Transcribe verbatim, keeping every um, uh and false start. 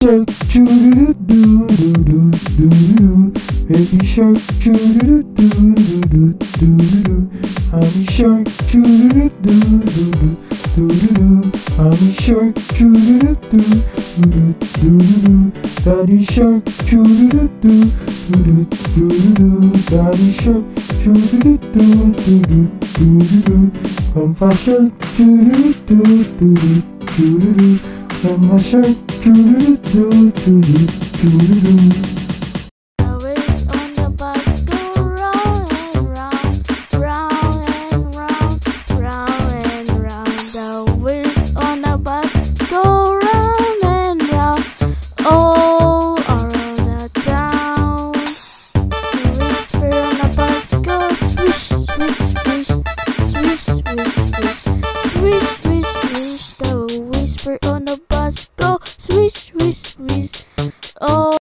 shark, choo doo doo doo doo doo doo. Baby shark, choo doo doo doo doo doo doo. Honey shark, choo doo doo doo doo doo doo. Honey shark, choo doo doo doo doo doo. Daddy shark, choo doo doo doo doo doo. Daddy shark, choo doo doo doo doo doo doo. Grandpa shark, choo doo doo doo doo doo doo. Grandma shark, choo doo doo doo doo doo doo. On the bus, go swish, swish, swish. Oh.